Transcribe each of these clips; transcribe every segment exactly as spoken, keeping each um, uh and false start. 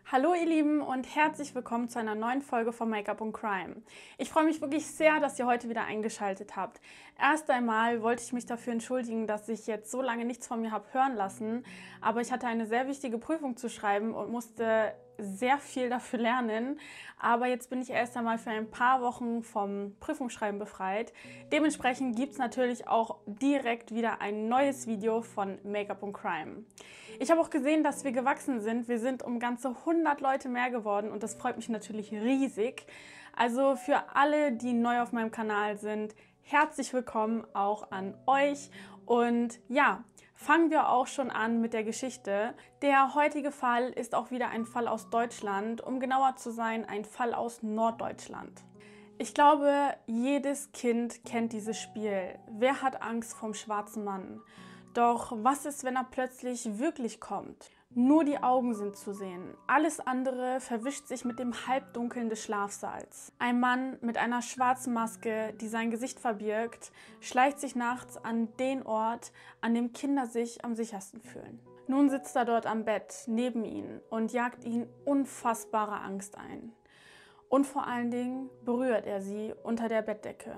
Hallo ihr Lieben und herzlich willkommen zu einer neuen Folge von Make-up und Crime. Ich freue mich wirklich sehr, dass ihr heute wieder eingeschaltet habt. Erst einmal wollte ich mich dafür entschuldigen, dass ich jetzt so lange nichts von mir habe hören lassen, aber ich hatte eine sehr wichtige Prüfung zu schreiben und musste sehr viel dafür lernen, aber jetzt bin ich erst einmal für ein paar Wochen vom Prüfungsschreiben befreit. Dementsprechend gibt es natürlich auch direkt wieder ein neues Video von Make-up und Crime. Ich habe auch gesehen, dass wir gewachsen sind. Wir sind um ganze hundert Leute mehr geworden und das freut mich natürlich riesig. Also für alle, die neu auf meinem Kanal sind, herzlich willkommen auch an euch. Und ja, fangen wir auch schon an mit der Geschichte. Der heutige Fall ist auch wieder ein Fall aus Deutschland, um genauer zu sein, ein Fall aus Norddeutschland. Ich glaube, jedes Kind kennt dieses Spiel. Wer hat Angst vom schwarzen Mann? Doch was ist, wenn er plötzlich wirklich kommt? Nur die Augen sind zu sehen. Alles andere verwischt sich mit dem Halbdunkeln des Schlafsaals. Ein Mann mit einer schwarzen Maske, die sein Gesicht verbirgt, schleicht sich nachts an den Ort, an dem Kinder sich am sichersten fühlen. Nun sitzt er dort am Bett neben ihnen und jagt ihnen unfassbare Angst ein. Und vor allen Dingen berührt er sie unter der Bettdecke.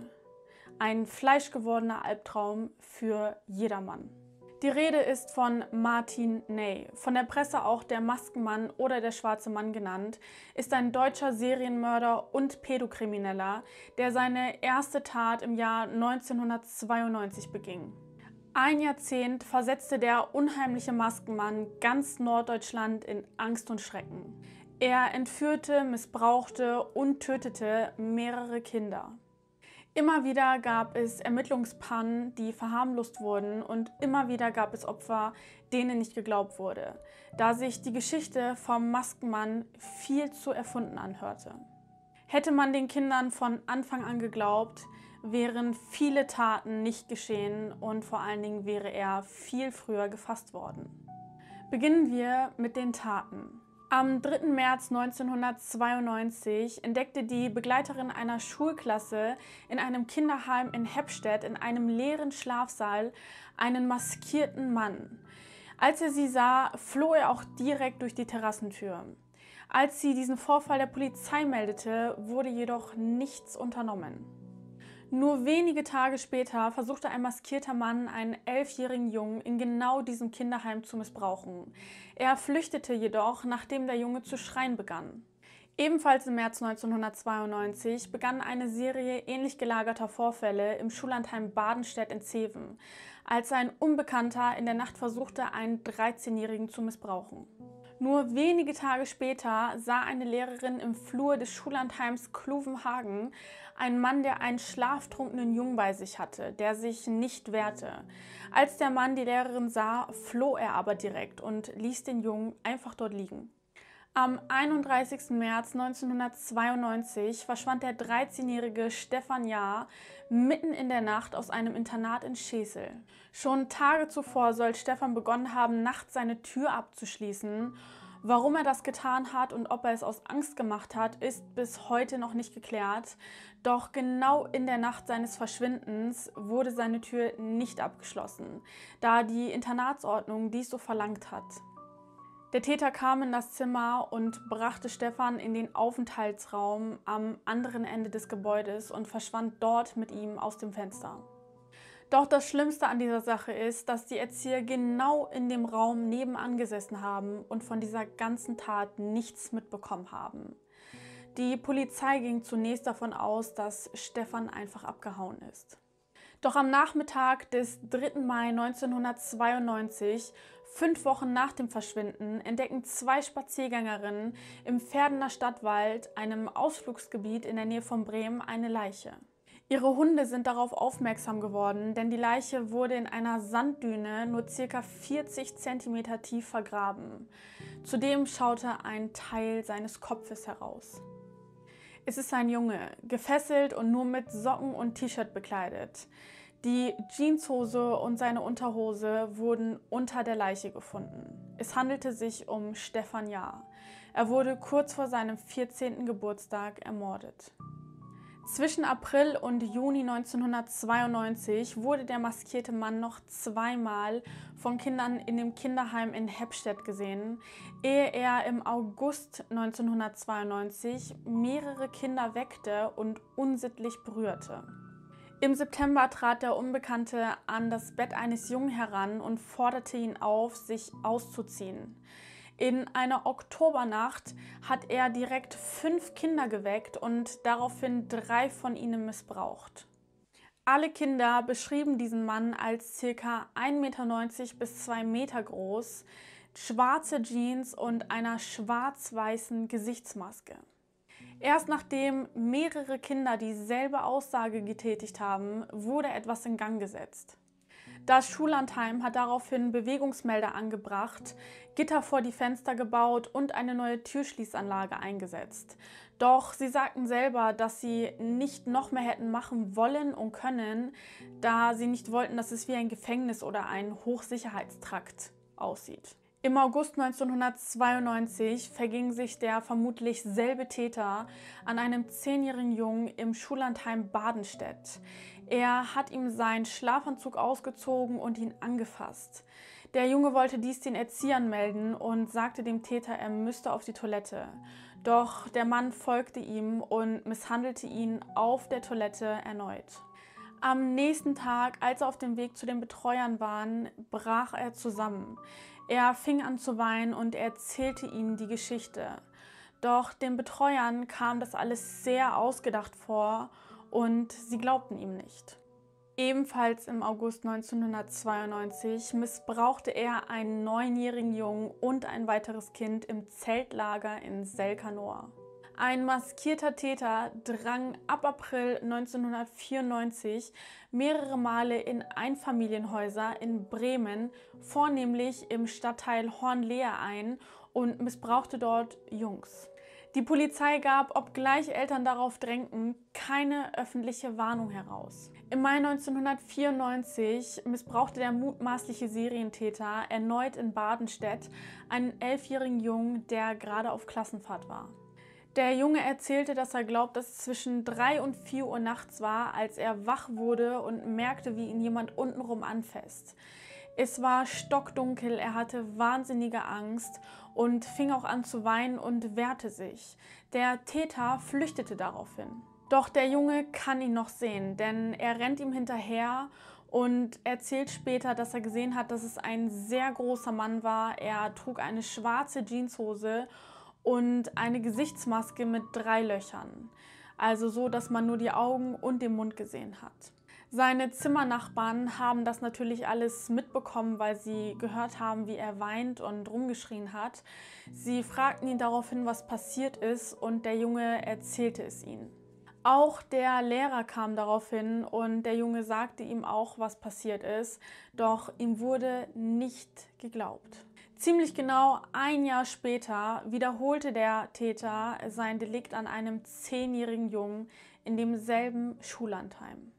Ein fleischgewordener Albtraum für jedermann. Die Rede ist von Martin Ney, von der Presse auch der Maskenmann oder der schwarze Mann genannt, ist ein deutscher Serienmörder und Pädokrimineller, der seine erste Tat im Jahr neunzehnhundertzweiundneunzig beging. Ein Jahrzehnt versetzte der unheimliche Maskenmann ganz Norddeutschland in Angst und Schrecken. Er entführte, missbrauchte und tötete mehrere Kinder. Immer wieder gab es Ermittlungspannen, die verharmlost wurden und immer wieder gab es Opfer, denen nicht geglaubt wurde, da sich die Geschichte vom Maskenmann viel zu erfunden anhörte. Hätte man den Kindern von Anfang an geglaubt, wären viele Taten nicht geschehen und vor allen Dingen wäre er viel früher gefasst worden. Beginnen wir mit den Taten. Am dritten März neunzehnhundertzweiundneunzig entdeckte die Begleiterin einer Schulklasse in einem Kinderheim in Heppstedt in einem leeren Schlafsaal einen maskierten Mann. Als er sie sah, floh er auch direkt durch die Terrassentür. Als sie diesen Vorfall der Polizei meldete, wurde jedoch nichts unternommen. Nur wenige Tage später versuchte ein maskierter Mann, einen elfjährigen Jungen in genau diesem Kinderheim zu missbrauchen. Er flüchtete jedoch, nachdem der Junge zu schreien begann. Ebenfalls im März neunzehnhundertzweiundneunzig begann eine Serie ähnlich gelagerter Vorfälle im Schullandheim Badenstedt in Zeven, als ein Unbekannter in der Nacht versuchte, einen dreizehnjährigen zu missbrauchen. Nur wenige Tage später sah eine Lehrerin im Flur des Schullandheims Kluvenhagen einen Mann, der einen schlaftrunkenen Jungen bei sich hatte, der sich nicht wehrte. Als der Mann die Lehrerin sah, floh er aber direkt und ließ den Jungen einfach dort liegen. Am einunddreißigsten März neunzehnhundertzweiundneunzig verschwand der dreizehnjährige Stefan Jahr mitten in der Nacht aus einem Internat in Schesel. Schon Tage zuvor soll Stefan begonnen haben, nachts seine Tür abzuschließen. Warum er das getan hat und ob er es aus Angst gemacht hat, ist bis heute noch nicht geklärt. Doch genau in der Nacht seines Verschwindens wurde seine Tür nicht abgeschlossen, da die Internatsordnung dies so verlangt hat. Der Täter kam in das Zimmer und brachte Stefan in den Aufenthaltsraum am anderen Ende des Gebäudes und verschwand dort mit ihm aus dem Fenster. Doch das Schlimmste an dieser Sache ist, dass die Erzieher genau in dem Raum nebenan gesessen haben und von dieser ganzen Tat nichts mitbekommen haben. Die Polizei ging zunächst davon aus, dass Stefan einfach abgehauen ist. Doch am Nachmittag des dritten Mai neunzehnhundertzweiundneunzig, fünf Wochen nach dem Verschwinden, entdecken zwei Spaziergängerinnen im Verdener Stadtwald, einem Ausflugsgebiet in der Nähe von Bremen, eine Leiche. Ihre Hunde sind darauf aufmerksam geworden, denn die Leiche wurde in einer Sanddüne nur ca. vierzig Zentimeter tief vergraben. Zudem schaute ein Teil seines Kopfes heraus. Es ist ein Junge, gefesselt und nur mit Socken und T-Shirt bekleidet. Die Jeanshose und seine Unterhose wurden unter der Leiche gefunden. Es handelte sich um Stefan Jahr. Er wurde kurz vor seinem vierzehnten Geburtstag ermordet. Zwischen April und Juni neunzehnhundertzweiundneunzig wurde der maskierte Mann noch zweimal von Kindern in dem Kinderheim in Heppstedt gesehen, ehe er im August neunzehnhundertzweiundneunzig mehrere Kinder weckte und unsittlich berührte. Im September trat der Unbekannte an das Bett eines Jungen heran und forderte ihn auf, sich auszuziehen. In einer Oktobernacht hat er direkt fünf Kinder geweckt und daraufhin drei von ihnen missbraucht. Alle Kinder beschrieben diesen Mann als ca. ein Meter neunzig bis zwei Meter groß, schwarze Jeans und einer schwarz-weißen Gesichtsmaske. Erst nachdem mehrere Kinder dieselbe Aussage getätigt haben, wurde etwas in Gang gesetzt. Das Schullandheim hat daraufhin Bewegungsmelder angebracht, Gitter vor die Fenster gebaut und eine neue Türschließanlage eingesetzt. Doch sie sagten selber, dass sie nicht noch mehr hätten machen wollen und können, da sie nicht wollten, dass es wie ein Gefängnis oder ein Hochsicherheitstrakt aussieht. Im August neunzehnhundertzweiundneunzig verging sich der vermutlich selbe Täter an einem zehnjährigen Jungen im Schullandheim Badenstedt. Er hat ihm seinen Schlafanzug ausgezogen und ihn angefasst. Der Junge wollte dies den Erziehern melden und sagte dem Täter, er müsste auf die Toilette. Doch der Mann folgte ihm und misshandelte ihn auf der Toilette erneut. Am nächsten Tag, als er auf dem Weg zu den Betreuern war, brach er zusammen. Er fing an zu weinen und erzählte ihnen die Geschichte. Doch den Betreuern kam das alles sehr ausgedacht vor und sie glaubten ihm nicht. Ebenfalls im August neunzehnhundertzweiundneunzig missbrauchte er einen neunjährigen Jungen und ein weiteres Kind im Zeltlager in Selkanor. Ein maskierter Täter drang ab April neunzehnhundertvierundneunzig mehrere Male in Einfamilienhäuser in Bremen, vornehmlich im Stadtteil Hornlehe ein und missbrauchte dort Jungs. Die Polizei gab, obgleich Eltern darauf drängten, keine öffentliche Warnung heraus. Im Mai neunzehnhundertvierundneunzig missbrauchte der mutmaßliche Serientäter erneut in Badenstedt einen elfjährigen Jungen, der gerade auf Klassenfahrt war. Der Junge erzählte, dass er glaubt, dass es zwischen drei und vier Uhr nachts war, als er wach wurde und merkte, wie ihn jemand untenrum anfasst. Es war stockdunkel, er hatte wahnsinnige Angst und fing auch an zu weinen und wehrte sich. Der Täter flüchtete daraufhin. Doch der Junge kann ihn noch sehen, denn er rennt ihm hinterher und erzählt später, dass er gesehen hat, dass es ein sehr großer Mann war. Er trug eine schwarze Jeanshose und eine Gesichtsmaske mit drei Löchern. Also so, dass man nur die Augen und den Mund gesehen hat. Seine Zimmernachbarn haben das natürlich alles mitbekommen, weil sie gehört haben, wie er weint und rumgeschrien hat. Sie fragten ihn daraufhin, was passiert ist, und der Junge erzählte es ihnen. Auch der Lehrer kam daraufhin und der Junge sagte ihm auch, was passiert ist, doch ihm wurde nicht geglaubt. Ziemlich genau ein Jahr später wiederholte der Täter sein Delikt an einem zehnjährigen Jungen in demselben Schullandheim.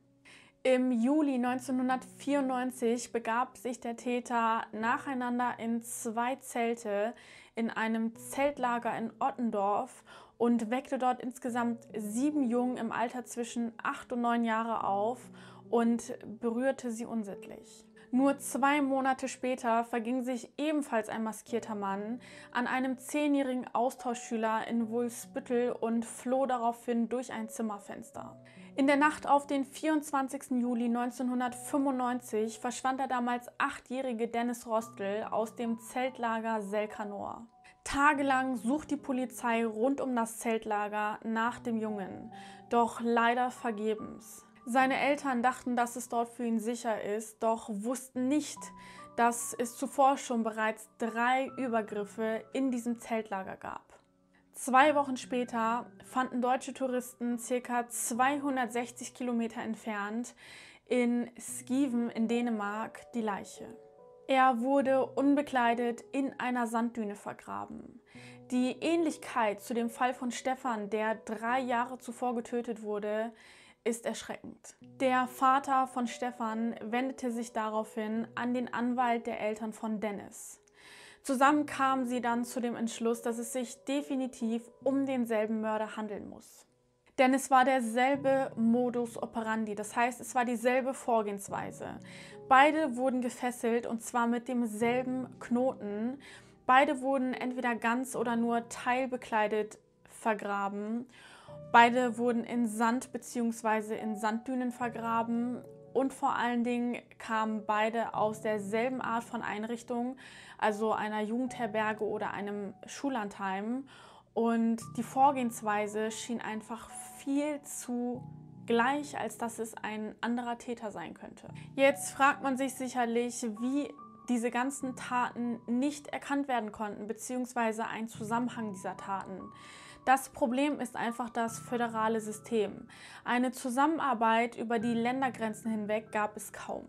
Im Juli neunzehnhundertvierundneunzig begab sich der Täter nacheinander in zwei Zelte in einem Zeltlager in Ottendorf und weckte dort insgesamt sieben Jungen im Alter zwischen acht und neun Jahre auf und berührte sie unsittlich. Nur zwei Monate später verging sich ebenfalls ein maskierter Mann an einem zehnjährigen Austauschschüler in Wolfsbüttel und floh daraufhin durch ein Zimmerfenster. In der Nacht auf den vierundzwanzigsten Juli neunzehnhundertfünfundneunzig verschwand der damals achtjährige Dennis Rostel aus dem Zeltlager Selkanor. Tagelang sucht die Polizei rund um das Zeltlager nach dem Jungen, doch leider vergebens. Seine Eltern dachten, dass es dort für ihn sicher ist, doch wussten nicht, dass es zuvor schon bereits drei Übergriffe in diesem Zeltlager gab. Zwei Wochen später fanden deutsche Touristen ca. zweihundertsechzig Kilometer entfernt in Skiven in Dänemark die Leiche. Er wurde unbekleidet in einer Sanddüne vergraben. Die Ähnlichkeit zu dem Fall von Stefan, der drei Jahre zuvor getötet wurde, ist erschreckend. Der Vater von Stefan wendete sich daraufhin an den Anwalt der Eltern von Dennis. Zusammen kamen sie dann zu dem Entschluss, dass es sich definitiv um denselben Mörder handeln muss. Denn es war derselbe Modus operandi, das heißt, es war dieselbe Vorgehensweise. Beide wurden gefesselt und zwar mit demselben Knoten. Beide wurden entweder ganz oder nur teilbekleidet vergraben. Beide wurden in Sand bzw. in Sanddünen vergraben und vor allen Dingen kamen beide aus derselben Art von Einrichtung, also einer Jugendherberge oder einem Schullandheim. Und die Vorgehensweise schien einfach viel zu gleich, als dass es ein anderer Täter sein könnte. Jetzt fragt man sich sicherlich, wie diese ganzen Taten nicht erkannt werden konnten, beziehungsweise ein Zusammenhang dieser Taten. Das Problem ist einfach das föderale System. Eine Zusammenarbeit über die Ländergrenzen hinweg gab es kaum.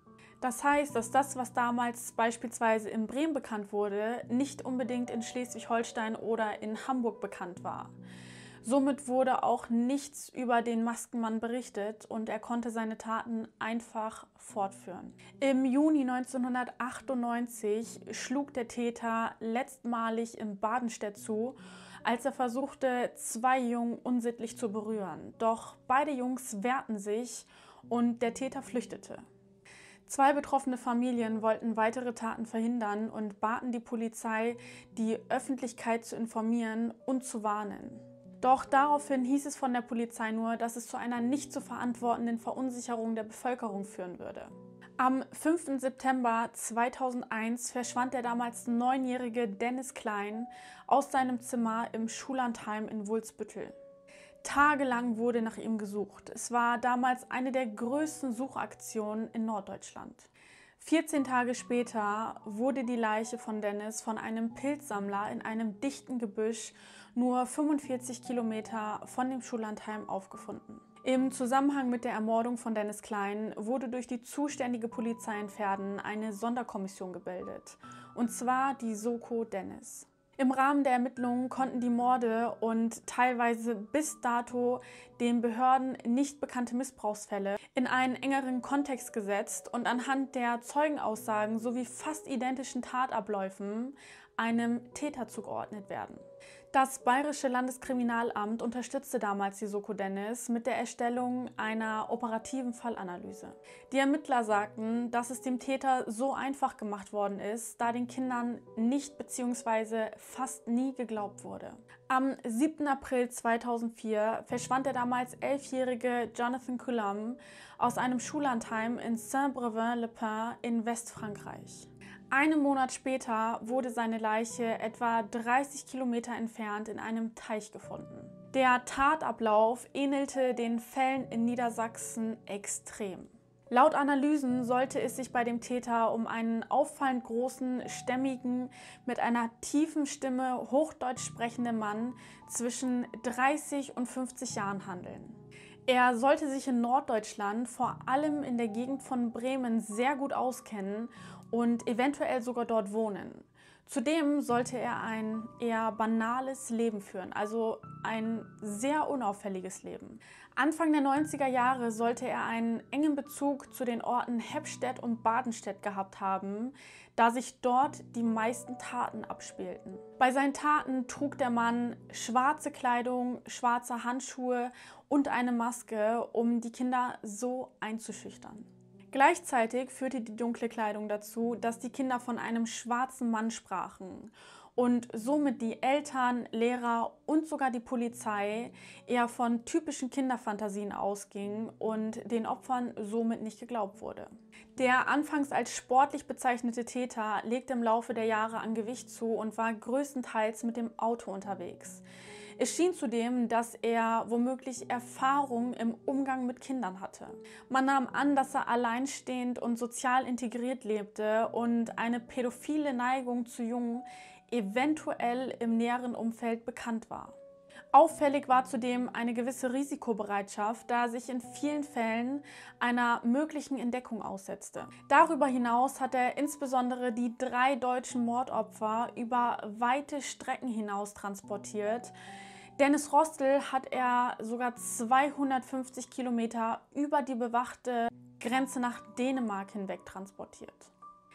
Das heißt, dass das, was damals beispielsweise in Bremen bekannt wurde, nicht unbedingt in Schleswig-Holstein oder in Hamburg bekannt war. Somit wurde auch nichts über den Maskenmann berichtet und er konnte seine Taten einfach fortführen. Im Juni neunzehnhundertachtundneunzig schlug der Täter letztmalig in Badenstedt zu, als er versuchte, zwei Jungen unsittlich zu berühren. Doch beide Jungs wehrten sich und der Täter flüchtete. Zwei betroffene Familien wollten weitere Taten verhindern und baten die Polizei, die Öffentlichkeit zu informieren und zu warnen. Doch daraufhin hieß es von der Polizei nur, dass es zu einer nicht zu verantwortenden Verunsicherung der Bevölkerung führen würde. Am fünften September zweitausendeins verschwand der damals neunjährige Dennis Klein aus seinem Zimmer im Schullandheim in Wulzbüttel. Tagelang wurde nach ihm gesucht. Es war damals eine der größten Suchaktionen in Norddeutschland. vierzehn Tage später wurde die Leiche von Dennis von einem Pilzsammler in einem dichten Gebüsch nur fünfundvierzig Kilometer von dem Schullandheim aufgefunden. Im Zusammenhang mit der Ermordung von Dennis Klein wurde durch die zuständige Polizei in Verden eine Sonderkommission gebildet, und zwar die Soko Dennis. Im Rahmen der Ermittlungen konnten die Morde und teilweise bis dato den Behörden nicht bekannte Missbrauchsfälle in einen engeren Kontext gesetzt und anhand der Zeugenaussagen sowie fast identischen Tatabläufen einem Täter zugeordnet werden. Das Bayerische Landeskriminalamt unterstützte damals die Soko Dennis mit der Erstellung einer operativen Fallanalyse. Die Ermittler sagten, dass es dem Täter so einfach gemacht worden ist, da den Kindern nicht bzw. fast nie geglaubt wurde. Am siebten April zweitausendvier verschwand der damals elfjährige Jonathan Coulombe aus einem Schullandheim in Saint-Brevin-le-Pin in Westfrankreich. Einen Monat später wurde seine Leiche etwa dreißig Kilometer entfernt in einem Teich gefunden. Der Tatablauf ähnelte den Fällen in Niedersachsen extrem. Laut Analysen sollte es sich bei dem Täter um einen auffallend großen, stämmigen, mit einer tiefen Stimme Hochdeutsch sprechenden Mann zwischen dreißig und fünfzig Jahren handeln. Er sollte sich in Norddeutschland, vor allem in der Gegend von Bremen, sehr gut auskennen und eventuell sogar dort wohnen. Zudem sollte er ein eher banales Leben führen, also ein sehr unauffälliges Leben. Anfang der neunziger Jahre sollte er einen engen Bezug zu den Orten Heppstedt und Badenstedt gehabt haben, da sich dort die meisten Taten abspielten. Bei seinen Taten trug der Mann schwarze Kleidung, schwarze Handschuhe und eine Maske, um die Kinder so einzuschüchtern. Gleichzeitig führte die dunkle Kleidung dazu, dass die Kinder von einem schwarzen Mann sprachen und somit die Eltern, Lehrer und sogar die Polizei eher von typischen Kinderfantasien ausgingen und den Opfern somit nicht geglaubt wurde. Der anfangs als sportlich bezeichnete Täter legte im Laufe der Jahre an Gewicht zu und war größtenteils mit dem Auto unterwegs. Es schien zudem, dass er womöglich Erfahrung im Umgang mit Kindern hatte. Man nahm an, dass er alleinstehend und sozial integriert lebte und eine pädophile Neigung zu Jungen eventuell im näheren Umfeld bekannt war. Auffällig war zudem eine gewisse Risikobereitschaft, da er sich in vielen Fällen einer möglichen Entdeckung aussetzte. Darüber hinaus hat er insbesondere die drei deutschen Mordopfer über weite Strecken hinaus transportiert. Dennis Rostel hat er sogar zweihundertfünfzig Kilometer über die bewachte Grenze nach Dänemark hinweg transportiert.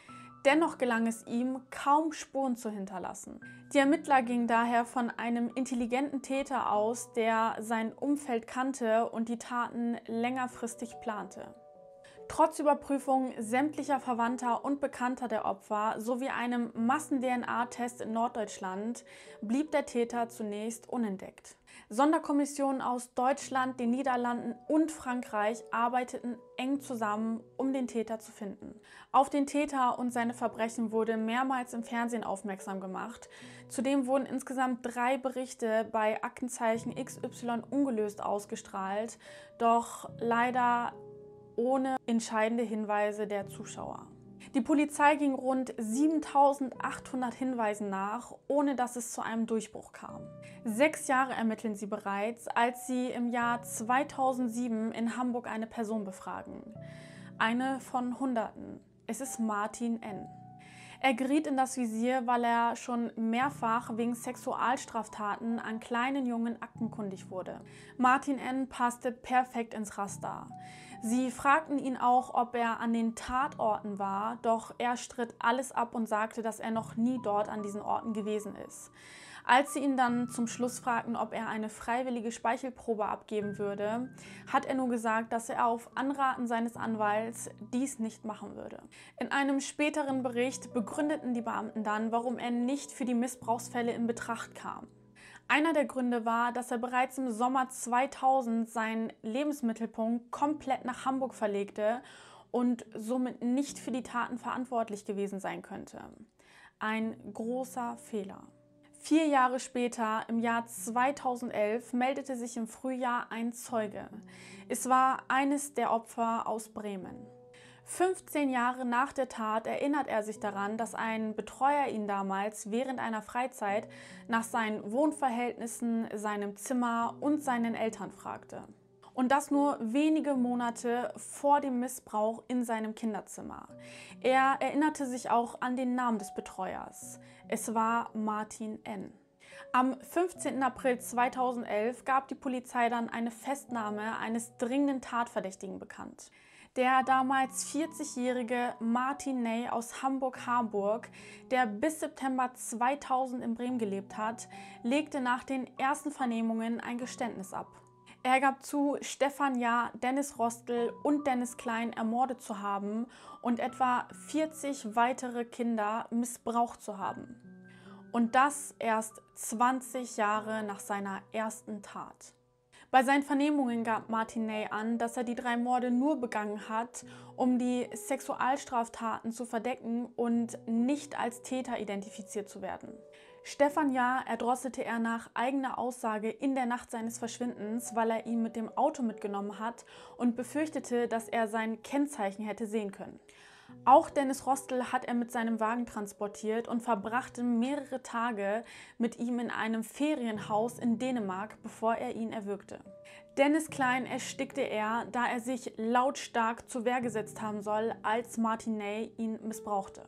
Dennoch gelang es ihm, kaum Spuren zu hinterlassen. Die Ermittler gingen daher von einem intelligenten Täter aus, der sein Umfeld kannte und die Taten längerfristig plante. Trotz Überprüfung sämtlicher Verwandter und Bekannter der Opfer sowie einem Massen-D N A-Test in Norddeutschland blieb der Täter zunächst unentdeckt. Sonderkommissionen aus Deutschland, den Niederlanden und Frankreich arbeiteten eng zusammen, um den Täter zu finden. Auf den Täter und seine Verbrechen wurde mehrmals im Fernsehen aufmerksam gemacht. Zudem wurden insgesamt drei Berichte bei Aktenzeichen X Y ungelöst ausgestrahlt, doch leider ohne entscheidende Hinweise der Zuschauer. Die Polizei ging rund siebentausendachthundert Hinweisen nach, ohne dass es zu einem Durchbruch kam. Sechs Jahre ermitteln sie bereits, als sie im Jahr zweitausendsieben in Hamburg eine Person befragen. Eine von Hunderten. Es ist Martin N. Er geriet in das Visier, weil er schon mehrfach wegen Sexualstraftaten an kleinen Jungen aktenkundig wurde. Martin N. passte perfekt ins Raster. Sie fragten ihn auch, ob er an den Tatorten war, doch er stritt alles ab und sagte, dass er noch nie dort an diesen Orten gewesen ist. Als sie ihn dann zum Schluss fragten, ob er eine freiwillige Speichelprobe abgeben würde, hat er nur gesagt, dass er auf Anraten seines Anwalts dies nicht machen würde. In einem späteren Bericht begründeten die Beamten dann, warum er nicht für die Missbrauchsfälle in Betracht kam. Einer der Gründe war, dass er bereits im Sommer zweitausend seinen Lebensmittelpunkt komplett nach Hamburg verlegte und somit nicht für die Taten verantwortlich gewesen sein könnte. Ein großer Fehler. Vier Jahre später, im Jahr zweitausendelf, meldete sich im Frühjahr ein Zeuge. Es war eines der Opfer aus Bremen. fünfzehn Jahre nach der Tat erinnert er sich daran, dass ein Betreuer ihn damals während einer Freizeit nach seinen Wohnverhältnissen, seinem Zimmer und seinen Eltern fragte. Und das nur wenige Monate vor dem Missbrauch in seinem Kinderzimmer. Er erinnerte sich auch an den Namen des Betreuers. Es war Martin N. Am fünfzehnten April zweitausendelf gab die Polizei dann eine Festnahme eines dringenden Tatverdächtigen bekannt. Der damals vierzigjährige Martin Ney aus Hamburg-Harburg, der bis September zweitausend in Bremen gelebt hat, legte nach den ersten Vernehmungen ein Geständnis ab. Er gab zu, Stefan Jahr, Dennis Rostl und Dennis Klein ermordet zu haben und etwa vierzig weitere Kinder missbraucht zu haben. Und das erst zwanzig Jahre nach seiner ersten Tat. Bei seinen Vernehmungen gab Martin Ney an, dass er die drei Morde nur begangen hat, um die Sexualstraftaten zu verdecken und nicht als Täter identifiziert zu werden. Stefan Jahr erdrosselte er nach eigener Aussage in der Nacht seines Verschwindens, weil er ihn mit dem Auto mitgenommen hat und befürchtete, dass er sein Kennzeichen hätte sehen können. Auch Dennis Rostl hat er mit seinem Wagen transportiert und verbrachte mehrere Tage mit ihm in einem Ferienhaus in Dänemark, bevor er ihn erwürgte. Dennis Klein erstickte er, da er sich lautstark zur Wehr gesetzt haben soll, als Martin Ney ihn missbrauchte.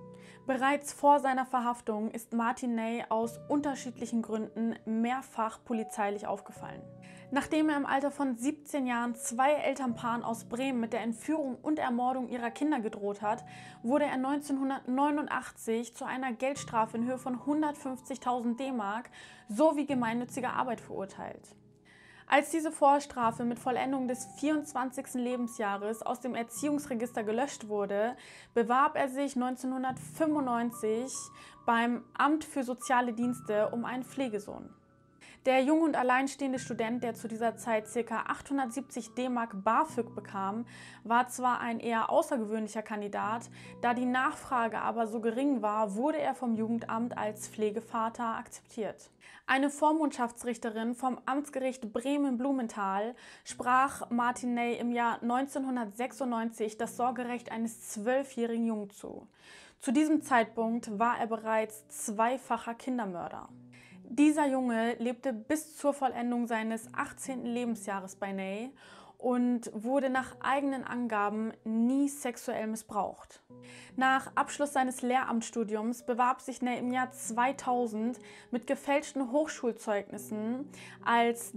Bereits vor seiner Verhaftung ist Martin Ney aus unterschiedlichen Gründen mehrfach polizeilich aufgefallen. Nachdem er im Alter von siebzehn Jahren zwei Elternpaaren aus Bremen mit der Entführung und Ermordung ihrer Kinder gedroht hat, wurde er neunzehnhundertneunundachtzig zu einer Geldstrafe in Höhe von hundertfünfzigtausend D-Mark sowie gemeinnütziger Arbeit verurteilt. Als diese Vorstrafe mit Vollendung des vierundzwanzigsten Lebensjahres aus dem Erziehungsregister gelöscht wurde, bewarb er sich neunzehnhundertfünfundneunzig beim Amt für Soziale Dienste um einen Pflegesohn. Der junge und alleinstehende Student, der zu dieser Zeit ca. achthundertsiebzig D-Mark BAföG bekam, war zwar ein eher außergewöhnlicher Kandidat, da die Nachfrage aber so gering war, wurde er vom Jugendamt als Pflegevater akzeptiert. Eine Vormundschaftsrichterin vom Amtsgericht Bremen-Blumenthal sprach Martin Ney im Jahr neunzehnhundertsechsundneunzig das Sorgerecht eines zwölfjährigen Jungen zu. Zu diesem Zeitpunkt war er bereits zweifacher Kindermörder. Dieser Junge lebte bis zur Vollendung seines achtzehnten Lebensjahres bei Ney und wurde nach eigenen Angaben nie sexuell missbraucht. Nach Abschluss seines Lehramtsstudiums bewarb sich Ney im Jahr zweitausend mit gefälschten Hochschulzeugnissen als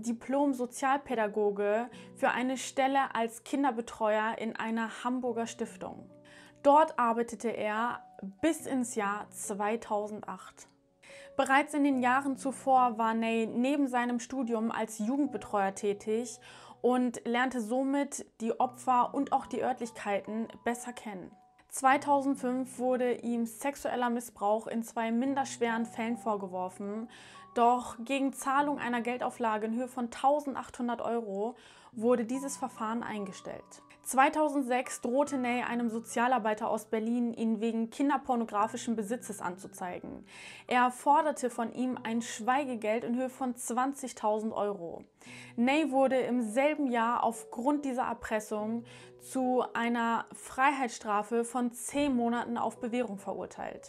Diplom-Sozialpädagoge für eine Stelle als Kinderbetreuer in einer Hamburger Stiftung. Dort arbeitete er bis ins Jahr zweitausendacht. Bereits in den Jahren zuvor war Ney neben seinem Studium als Jugendbetreuer tätig und lernte somit die Opfer und auch die Örtlichkeiten besser kennen. zweitausendfünf wurde ihm sexueller Missbrauch in zwei minderschweren Fällen vorgeworfen, doch gegen Zahlung einer Geldauflage in Höhe von eintausendachthundert Euro wurde dieses Verfahren eingestellt. zweitausendsechs drohte Ney einem Sozialarbeiter aus Berlin, ihn wegen kinderpornografischen Besitzes anzuzeigen. Er forderte von ihm ein Schweigegeld in Höhe von zwanzigtausend Euro. Ney wurde im selben Jahr aufgrund dieser Erpressung zu einer Freiheitsstrafe von zehn Monaten auf Bewährung verurteilt.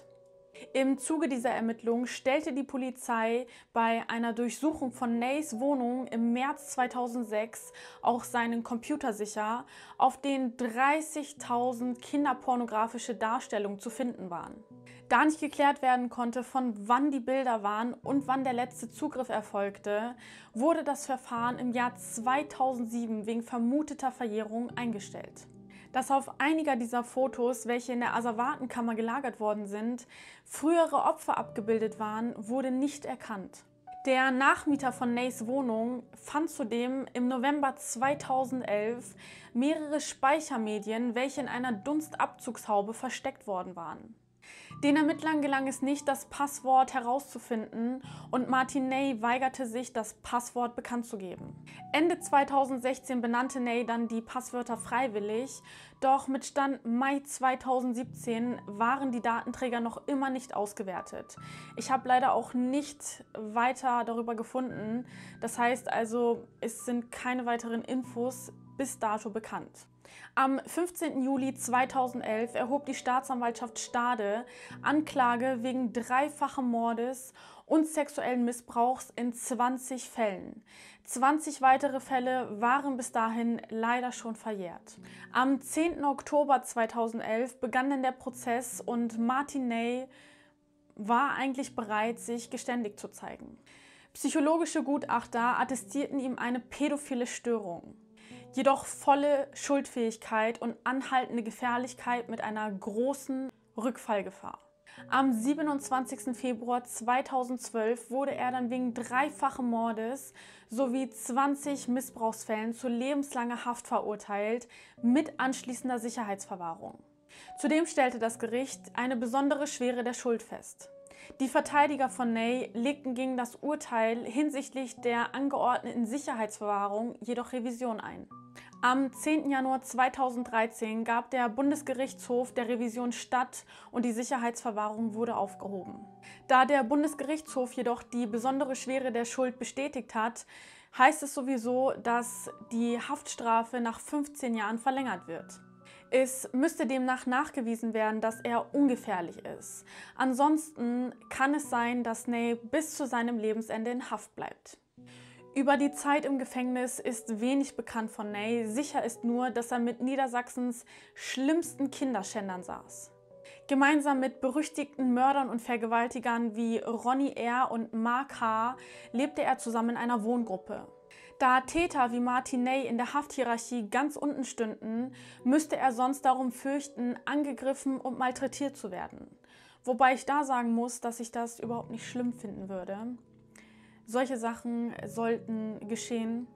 Im Zuge dieser Ermittlungen stellte die Polizei bei einer Durchsuchung von Neys Wohnung im März zweitausendsechs auch seinen Computer sicher, auf den dreißigtausend kinderpornografische Darstellungen zu finden waren. Da nicht geklärt werden konnte, von wann die Bilder waren und wann der letzte Zugriff erfolgte, wurde das Verfahren im Jahr zweitausendsieben wegen vermuteter Verjährung eingestellt. Dass auf einiger dieser Fotos, welche in der Asservatenkammer gelagert worden sind, frühere Opfer abgebildet waren, wurde nicht erkannt. Der Nachmieter von Neys Wohnung fand zudem im November zweitausendelf mehrere Speichermedien, welche in einer Dunstabzugshaube versteckt worden waren. Den Ermittlern gelang es nicht, das Passwort herauszufinden und Martin Ney weigerte sich, das Passwort bekannt zu geben. Ende zweitausendsechzehn benannte Ney dann die Passwörter freiwillig, doch mit Stand Mai zweitausendsiebzehn waren die Datenträger noch immer nicht ausgewertet. Ich habe leider auch nicht weiter darüber gefunden, das heißt also, es sind keine weiteren Infos bis dato bekannt. Am fünfzehnten Juli zweitausendelf erhob die Staatsanwaltschaft Stade Anklage wegen dreifachen Mordes und sexuellen Missbrauchs in zwanzig Fällen. zwanzig weitere Fälle waren bis dahin leider schon verjährt. Am zehnten Oktober zweitausendelf begann dann der Prozess und Martin Ney war eigentlich bereit, sich geständig zu zeigen. Psychologische Gutachter attestierten ihm eine pädophile Störung. Jedoch volle Schuldfähigkeit und anhaltende Gefährlichkeit mit einer großen Rückfallgefahr. Am siebenundzwanzigsten Februar zweitausendzwölf wurde er dann wegen dreifachen Mordes sowie zwanzig Missbrauchsfällen zu lebenslanger Haft verurteilt mit anschließender Sicherheitsverwahrung. Zudem stellte das Gericht eine besondere Schwere der Schuld fest. Die Verteidiger von Ney legten gegen das Urteil hinsichtlich der angeordneten Sicherheitsverwahrung jedoch Revision ein. Am zehnten Januar zweitausenddreizehn gab der Bundesgerichtshof der Revision statt und die Sicherheitsverwahrung wurde aufgehoben. Da der Bundesgerichtshof jedoch die besondere Schwere der Schuld bestätigt hat, heißt es sowieso, dass die Haftstrafe nach fünfzehn Jahren verlängert wird. Es müsste demnach nachgewiesen werden, dass er ungefährlich ist. Ansonsten kann es sein, dass Ney bis zu seinem Lebensende in Haft bleibt. Über die Zeit im Gefängnis ist wenig bekannt von Ney. Sicher ist nur, dass er mit Niedersachsens schlimmsten Kinderschändern saß. Gemeinsam mit berüchtigten Mördern und Vergewaltigern wie Ronny R. und Mark H. lebte er zusammen in einer Wohngruppe. Da Täter wie Martin Ney in der Hafthierarchie ganz unten stünden, müsste er sonst darum fürchten, angegriffen und malträtiert zu werden. Wobei ich da sagen muss, dass ich das überhaupt nicht schlimm finden würde. Solche Sachen sollten geschehen.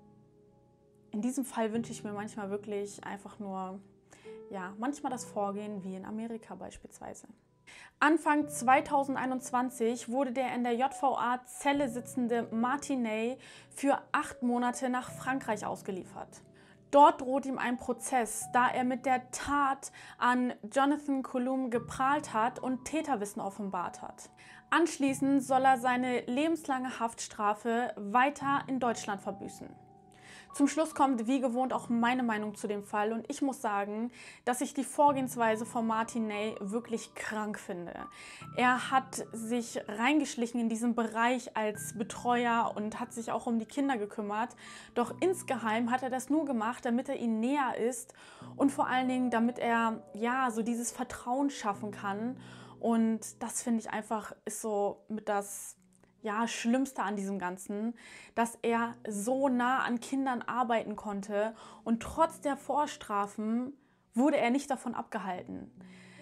In diesem Fall wünsche ich mir manchmal wirklich einfach nur, ja, manchmal das Vorgehen wie in Amerika beispielsweise. Anfang zweitausendeinundzwanzig wurde der in der J V A-Zelle sitzende Martin Ney für acht Monate nach Frankreich ausgeliefert. Dort droht ihm ein Prozess, da er mit der Tat an Jonathan Coulombe geprahlt hat und Täterwissen offenbart hat. Anschließend soll er seine lebenslange Haftstrafe weiter in Deutschland verbüßen. Zum Schluss kommt wie gewohnt auch meine Meinung zu dem Fall und ich muss sagen, dass ich die Vorgehensweise von Martin Ney wirklich krank finde. Er hat sich reingeschlichen in diesen Bereich als Betreuer und hat sich auch um die Kinder gekümmert, doch insgeheim hat er das nur gemacht, damit er ihnen näher ist und vor allen Dingen, damit er ja so dieses Vertrauen schaffen kann und das finde ich einfach ist so mit das Ja, Schlimmste an diesem Ganzen, dass er so nah an Kindern arbeiten konnte und trotz der Vorstrafen wurde er nicht davon abgehalten.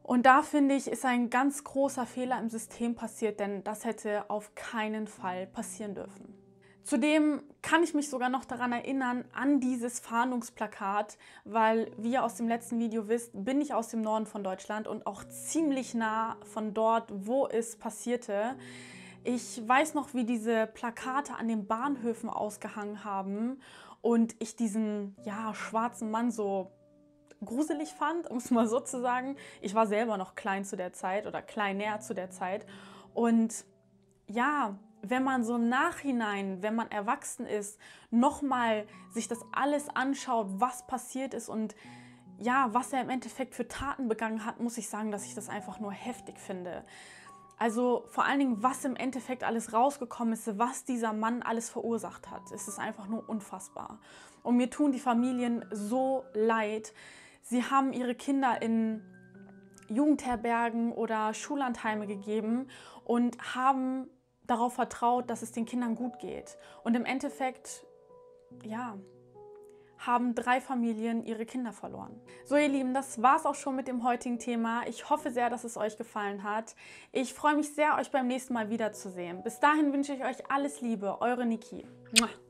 Und da finde ich, ist ein ganz großer Fehler im System passiert, denn das hätte auf keinen Fall passieren dürfen. Zudem kann ich mich sogar noch daran erinnern, an dieses Fahndungsplakat, weil, wie ihr aus dem letzten Video wisst, bin ich aus dem Norden von Deutschland und auch ziemlich nah von dort, wo es passierte. Ich weiß noch, wie diese Plakate an den Bahnhöfen ausgehangen haben und ich diesen, ja, schwarzen Mann so gruselig fand, um es mal so zu sagen. Ich war selber noch klein zu der Zeit oder kleiner zu der Zeit. Und ja, wenn man so im Nachhinein, wenn man erwachsen ist, nochmal sich das alles anschaut, was passiert ist und ja, was er im Endeffekt für Taten begangen hat, muss ich sagen, dass ich das einfach nur heftig finde. Also vor allen Dingen, was im Endeffekt alles rausgekommen ist, was dieser Mann alles verursacht hat. Es ist einfach nur unfassbar. Und mir tun die Familien so leid. Sie haben ihre Kinder in Jugendherbergen oder Schullandheime gegeben und haben darauf vertraut, dass es den Kindern gut geht. Und im Endeffekt, ja, haben drei Familien ihre Kinder verloren. So ihr Lieben, das war's auch schon mit dem heutigen Thema. Ich hoffe sehr, dass es euch gefallen hat. Ich freue mich sehr, euch beim nächsten Mal wiederzusehen. Bis dahin wünsche ich euch alles Liebe, eure Niki. Mua.